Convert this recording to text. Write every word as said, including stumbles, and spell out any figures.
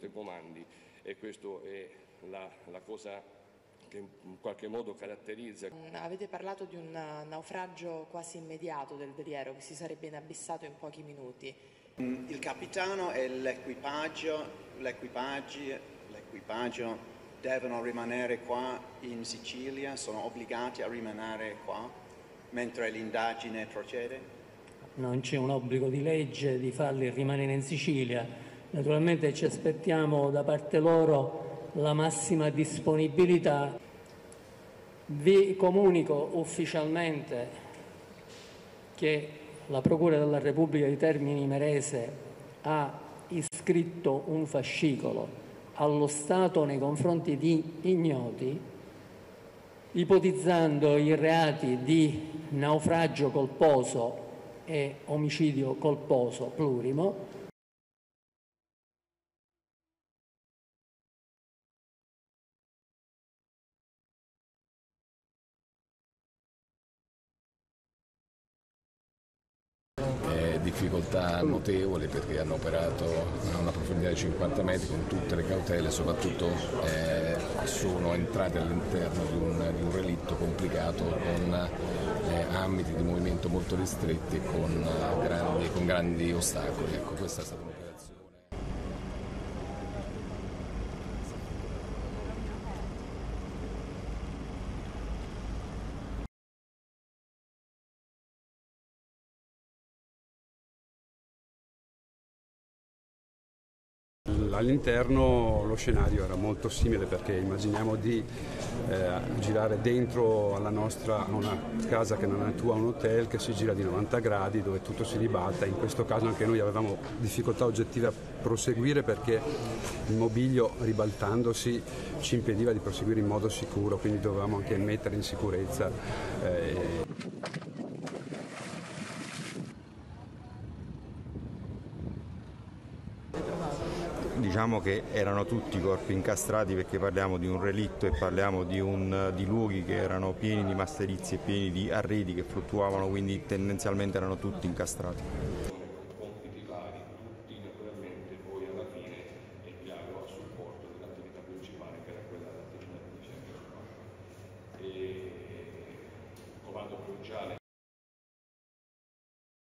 comandi, e questo è la, la cosa che in qualche modo caratterizza. Avete parlato di un naufragio quasi immediato del veliero che si sarebbe inabissato in pochi minuti. Il capitano e l'equipaggio, l'equipaggio, l'equipaggio devono rimanere qua in Sicilia, sono obbligati a rimanere qua mentre l'indagine procede? Non c'è un obbligo di legge di farli rimanere in Sicilia, naturalmente ci aspettiamo da parte loro la massima disponibilità. Vi comunico ufficialmente che la Procura della Repubblica di Termini Imerese ha iscritto un fascicolo allo Stato nei confronti di ignoti, ipotizzando i reati di naufragio colposo e omicidio colposo plurimo. Difficoltà notevoli perché hanno operato a una profondità di cinquanta metri con tutte le cautele, soprattutto eh, sono entrati all'interno di un, di un relitto complicato con eh, ambiti di movimento molto ristretti e con, uh, grandi, con grandi ostacoli. Ecco, questa è stata un'operazione. All'interno lo scenario era molto simile, perché immaginiamo di eh, girare dentro alla nostra una casa che non è tua, un hotel che si gira di novanta gradi, dove tutto si ribalta. In questo caso anche noi avevamo difficoltà oggettive a proseguire perché il mobilio, ribaltandosi, ci impediva di proseguire in modo sicuro, quindi dovevamo anche mettere in sicurezza eh, Diciamo che erano tutti corpi incastrati, perché parliamo di un relitto e parliamo di, un, di luoghi che erano pieni di masterizzi e pieni di arredi che fluttuavano, quindi tendenzialmente erano tutti incastrati.